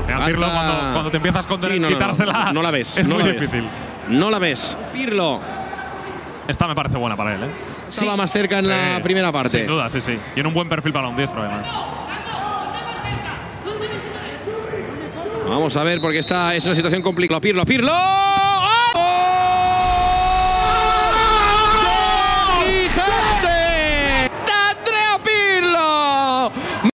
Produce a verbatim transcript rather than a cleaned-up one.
A Pirlo, cuando, cuando te empiezas con sí, no, quitársela, no, no, no la ves. es no muy la difícil. Ves. No la ves. Pirlo. Esta me parece buena para él, ¿eh? Estaba sí. más cerca en sí. la primera parte. Sin duda, sí, sí. Y en un buen perfil para un diestro, además. Vamos a ver, porque esta es una situación complicada. Pirlo, Pirlo.